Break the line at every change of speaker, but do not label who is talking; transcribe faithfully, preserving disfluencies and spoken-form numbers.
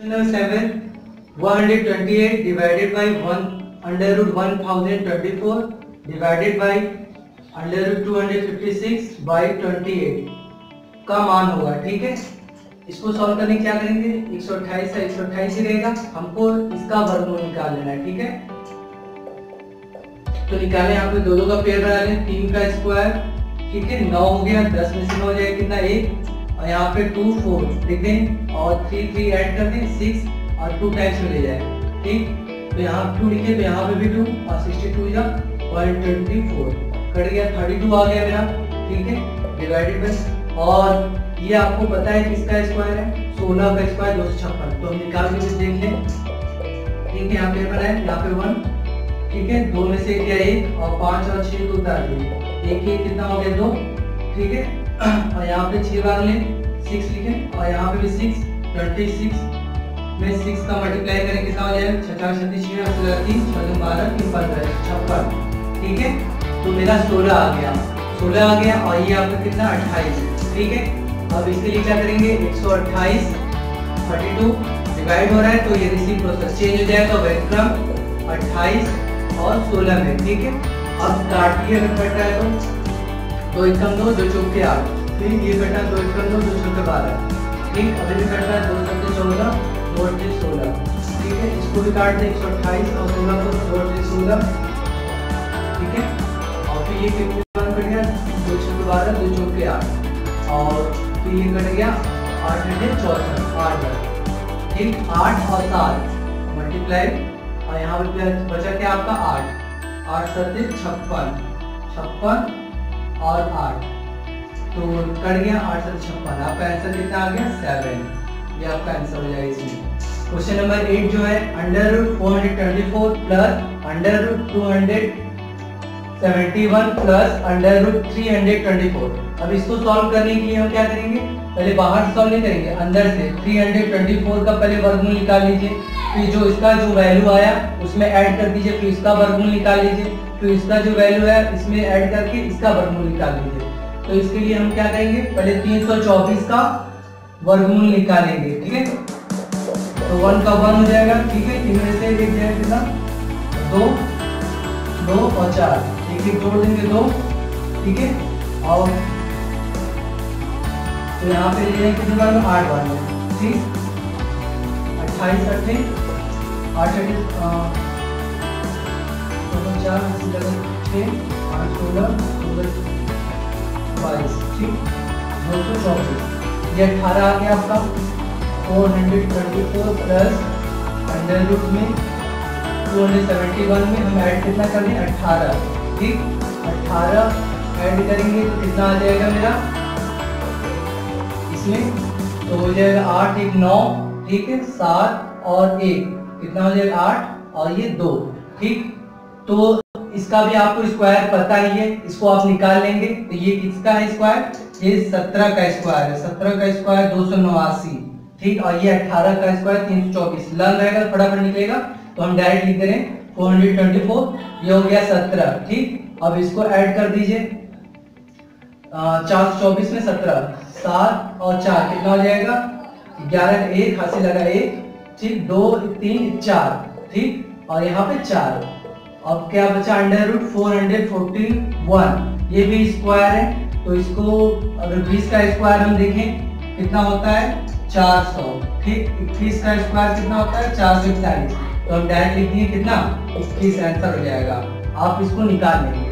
Seven one hundred twenty eight divided by one under root one thousand twenty four divided by under root two hundred fifty six by twenty eight का मान होगा। ठीक है, इसको solve करने क्या करेंगे, एक सौ अट्ठाईस है, एक सौ अट्ठाईस ही रहेगा, हमको इसका वर्गमूल निकाल लेना है। ठीक है, तो निकालें, यहाँ पे दो दो का पेयर बना लें, तीन का स्क्वायर, ठीक है, नौ हो गया, दस में से नौ हो जाएगा कितना, एक, और यहाँ पे टू फोर लिख दें और थ्री थ्री ऐड कर दें, सिक्स और टू टाइम्स में ले जाए। ठीक, तो यहाँ टू लिखे तो यहाँ पे भी टू और सिक्सटी टू या वन ट्वेंटी फोर कट गया, थर्टी टू आ गया मेरा। ठीक है, डिवाइडेड बाय, और ये आपको पता है किसका स्क्वायर है, सोलह का स्क्वायर दो सौ छप्पन, तो हम निकाल के देख लें। ठीक है, यहाँ पे बनाए, यहाँ पे वन, ठीक है, दो में से क्या एक और पांच और छह को उतार दिए, एक एक कितना हो गया, दो। ठीक है, और यहाँ पे छह बार लें, सिक्स लिखें, और यहाँ पे भी सिक्स, ट्वेंटी सिक्स में सिक्स का मल्टीप्लाई करें कितना हो जाएगा, छचास छत्तीस छह तीन छः बारह तीन पंद्रह छप्पन। ठीक है, तो मेरा सोलह आ गया, सोलह आ गया, और ये आपका कितना अट्ठाईस। ठीक है, अब इसके लिए क्या करेंगे, एक सौ अट्ठाईस थर्टी टू डिवाइड हो रहा है तो ये रेसिप्रोकल चेंज हो जाएगा, वेलकम अट्ठाईस और सोलह में। ठीक है, अब काटिए, अगर कट रहा है तो दो एकम दो, दो चौके आठ, फिर ये कटा दो एकम दो, दो चौके बारह। ठीक, अभी भी कट रहा है, दो सत्ते चौदह, दो अट्ठे सोलह। ठीक है, इसको भी काट दें, एक सौ अट्ठाईस और सोलह को, दो अट्ठे सोलह। ठीक है, और फिर ये कितने कट गया, दो चौके बारह, दो चौके आठ, और फिर ये कट गया आठ अट्ठे चौसठ, आठ बार। ठीक, आठ और सात मल्टीप्लाई, और यहाँ पे बचा क्या आपका आठ, आठ सत्ते छप्पन, छप्पन और आठ, तो कट गया आठ सत्ते छप्पन, आपका आंसर कितना आ गया, सेवन। ये आपका आंसर हो जाएगा इसमें। क्वेश्चन नंबर एट जो है, under root four hundred twenty four plus under root two hundred seventy one plus under root three hundred twenty four. अब इसको सॉल्व करने के लिए हम क्या करेंगे, पहले बाहर से सॉल्व नहीं करेंगे, अंदर से थ्री हंड्रेड ट्वेंटी फोर का पहले वर्गमूल निकाल लीजिए, फिर जो इसका जो वैल्यू आया उसमें ऐड कर दीजिए, फिर इसका वर्गमूल निकाल लीजिए, फिर इसका जो वैल्यू है इसमें ऐड करके इसका वर्गमूल निकाल लीजिए। तो इसके लिए हम क्या करेंगे, पहले तीन सौ चौबीस का वर्गमूल निकालेंगे। ठीक है, तो वन का वन हो जाएगा। ठीक है, तीन में से एक जाएगा कितना, दो, दो और चार, एक एक जोड़ देंगे दो। ठीक है, और तो यहाँ पे ले जाएंगे कितने बार में, आठ बार में। ठीक, अट्ठाईस अट्ठे आठ अट्ठे चार छः आठ सोलह सोलह बाईस। ठीक, दो सौ चौबीस, ये अठारह आ गया आपका, four hundred twenty four plus under root में टू हंड्रेड सेवेंटी वन में हम ऐड कितना कर दें, अठारह। ठीक, अठारह ऐड करेंगे तो कितना आ जाएगा मेरा इसमें, तो हो जाएगा आठ एक नौ। ठीक है, सात और एक कितना हो जाएगा, आठ और ये दो। ठीक, तो इसका भी आपको स्क्वायर पता ही है, इसको आप निकाल लेंगे। तो ये किसका है स्क्वायर, ये सत्रह का स्क्वायर है, सत्रह का स्क्वायर दो सौ नवासी। ठीक, और ये अठारह का स्क्वायर तीन सौ चौबीस, लन रहेगा तो फटाफट निकलेगा, तो हम डायरेक्ट लिख दे रहे हैं फोर हंड्रेड ट्वेंटी फोर, ये हो गया सत्रह। ठीक, अब इसको ऐड कर दीजिए, चार सौ चौबीस में सत्रह, सात और चार कितना हो जाएगा, ग्यारह, एक हाथ से लगा एक। ठीक, दो तीन चार। ठीक, और यहाँ पे चार। अब क्या बचा, under root four hundred forty one, ये भी स्क्वायर है, तो इसको अगर बीस का स्क्वायर हम देखें कितना होता है, चार सौ। ठीक, इक्कीस का स्क्वायर कितना होता है, चार सौ इकतालीस, तो हम डायरेक्ट लिख दिए कितना, इक्कीस आंसर हो जाएगा। आप इसको निकाल लेंगे।